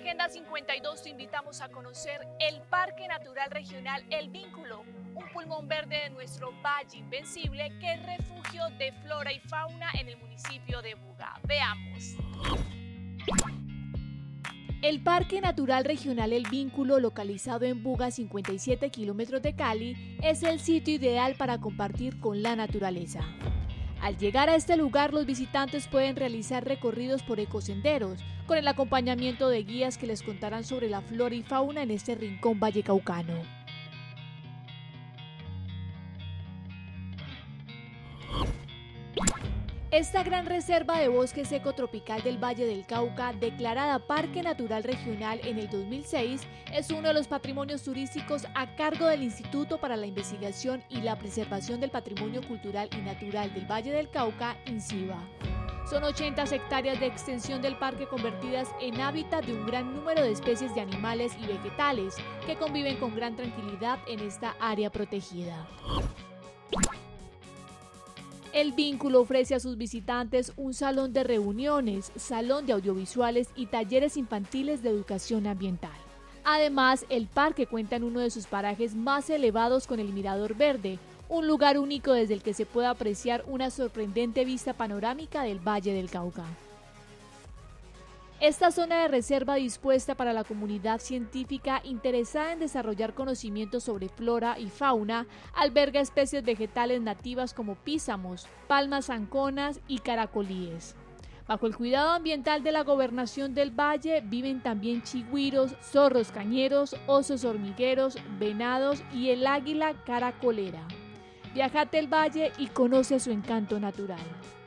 Agenda 52 te invitamos a conocer el Parque Natural Regional El Vínculo, un pulmón verde de nuestro Valle Invencible que es refugio de flora y fauna en el municipio de Buga. Veamos. El Parque Natural Regional El Vínculo, localizado en Buga, 57 kilómetros de Cali, es el sitio ideal para compartir con la naturaleza. Al llegar a este lugar, los visitantes pueden realizar recorridos por ecosenderos, con el acompañamiento de guías que les contarán sobre la flora y fauna en este rincón vallecaucano. Esta gran reserva de bosque seco tropical del Valle del Cauca, declarada Parque Natural Regional en el 2006, es uno de los patrimonios turísticos a cargo del Instituto para la Investigación y la Preservación del Patrimonio Cultural y Natural del Valle del Cauca, INCIBA. Son 80 hectáreas de extensión del parque convertidas en hábitat de un gran número de especies de animales y vegetales que conviven con gran tranquilidad en esta área protegida. El Vínculo ofrece a sus visitantes un salón de reuniones, salón de audiovisuales y talleres infantiles de educación ambiental. Además, el parque cuenta en uno de sus parajes más elevados con el Mirador Verde, un lugar único desde el que se puede apreciar una sorprendente vista panorámica del Valle del Cauca. Esta zona de reserva dispuesta para la comunidad científica interesada en desarrollar conocimientos sobre flora y fauna alberga especies vegetales nativas como písamos, palmas anconas y caracolíes. Bajo el cuidado ambiental de la Gobernación del Valle viven también chigüiros, zorros cañeros, osos hormigueros, venados y el águila caracolera. Viajate al valle y conoce su encanto natural.